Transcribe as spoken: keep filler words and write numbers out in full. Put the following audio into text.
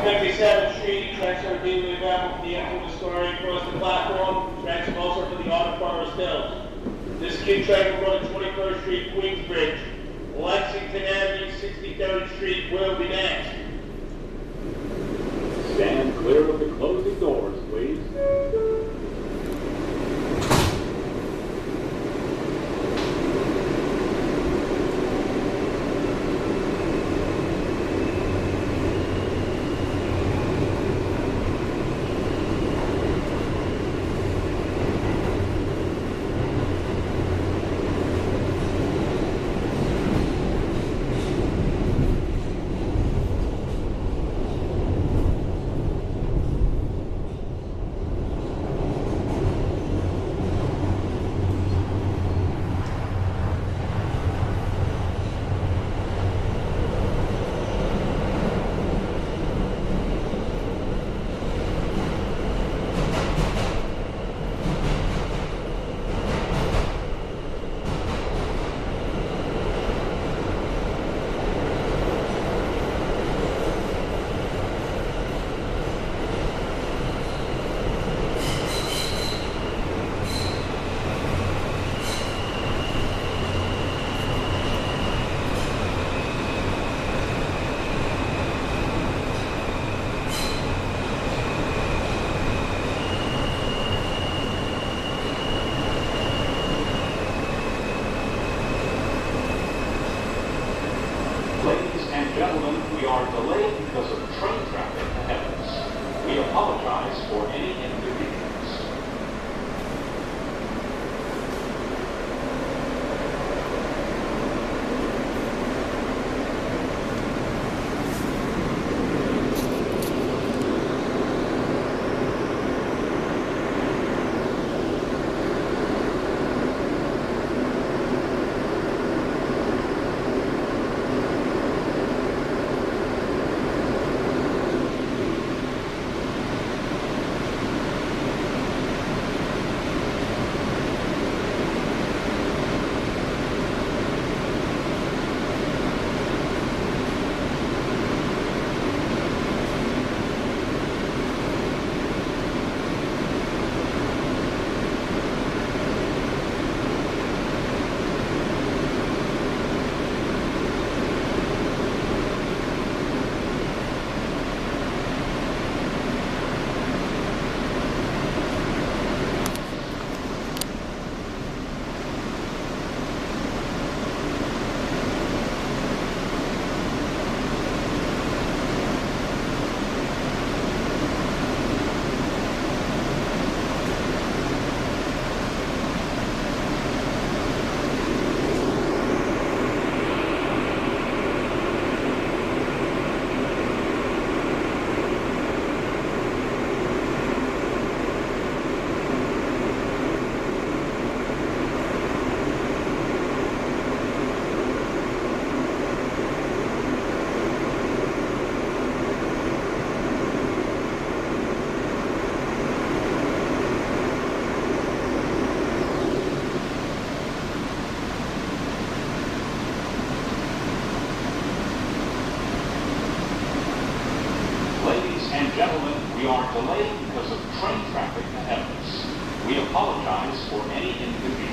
fifty-seventh Street, tracks are immediately available for the end of the story across the platform. Tracks also for the Auto Forest Hills. This kid track will go to twenty-first Street, Queensbridge. Lexington Avenue, sixty-third Street will be next. Stand clear of the closing doors, please. Gentlemen, we are delayed because of train traffic ahead of us. We apologize for any inconvenience. Gentlemen, we are delayed because of train traffic ahead of us. We apologize for any inconvenience.